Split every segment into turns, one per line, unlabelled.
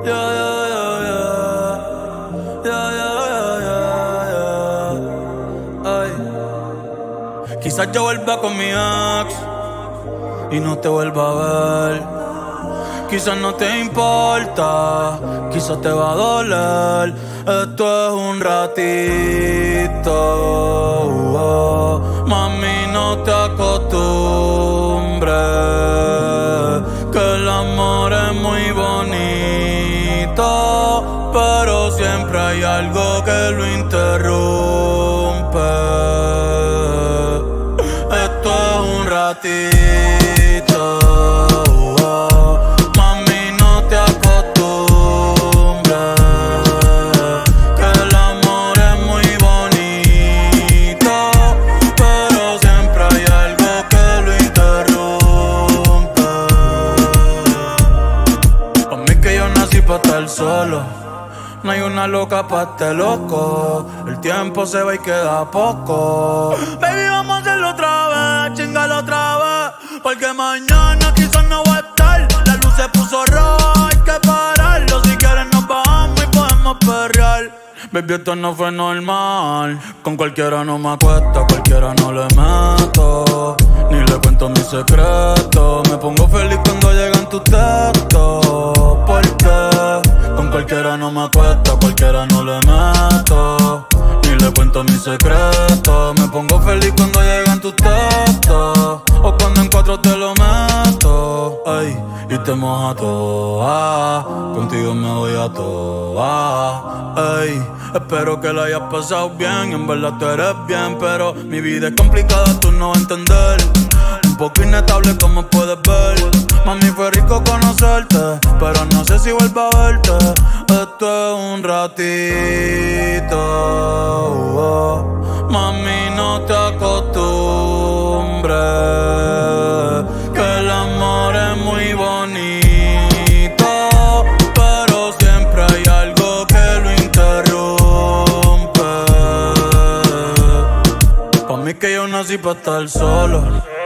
Yeah, yeah, yeah, yeah. Yeah, yeah, yeah, yeah. Ay. Quizás yo vuelva con mi ex y no te vuelva a ver. Quizás no te importa, quizás te va a doler. Esto es un ratito, mami, no te acostumbres, que el amor es muy bonito, pero siempre hay algo que lo interrumpe. Esto es un ratito. Estar solo, no hay una loca pa' este loco. El tiempo se va y queda poco. Baby, vamos a hacerlo otra vez, chingalo otra vez, porque mañana quizás no va a estar. La luz se puso roja, hay que pararlo. Si quieres nos bajamos y podemos perrear. Baby, esto no fue normal. Con cualquiera no me acuesto, a cualquiera no le meto, ni le cuento mis secretos. Me pongo feliz cuando llegan tus textos, porque con cualquiera no me acuesto, a cualquiera no le meto, ni le cuento mis secretos. Me pongo feliz cuando llegan tus textos, o cuando en cuatro te lo meto. Ay, y te moja toda, contigo me voy a toda. Ay, espero que lo hayas pasado bien, en verdad tú eres bien, pero mi vida es complicada, tú no vas a entender. Un poco inestable como puedes ver. Mami, fue rico conocerte, pero no sé si vuelvo a verte. Esto es un ratito, mami, no te acostumbres, que el amor es muy bonito, pero siempre hay algo que lo interrumpe. Pa' mí que yo nací pa' estar solo.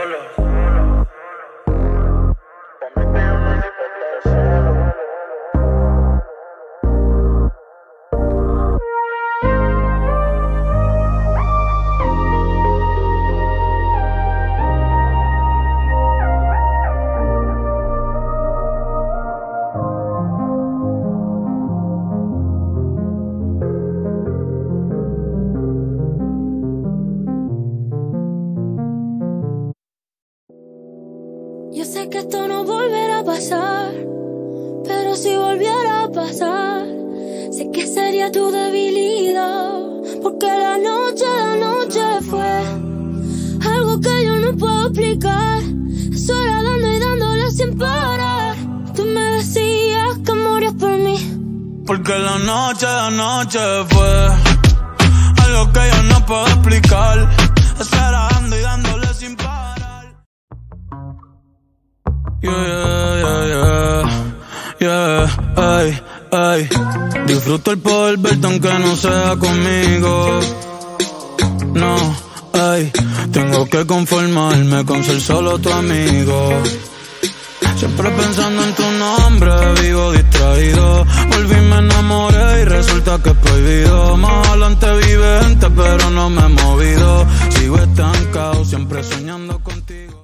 Yo sé que esto no volverá a pasar, pero si volviera a pasar, sé que sería tu debilidad, porque la noche fue algo que yo no puedo explicar. Es hora dando y dándole sin parar. Tú me decías que morías por mí,
porque la noche fue algo que yo no puedo explicar. Es hora dando y dándole sin parar. Yeah, ay, ay. Disfruto el poder verte aunque no sea conmigo. No, ay. Tengo que conformarme con ser solo tu amigo. Siempre pensando en tu nombre, vivo distraído. Volví, me enamoré y resulta que es prohibido. Más adelante vive gente, pero no me he movido. Sigo estancado, siempre soñando contigo.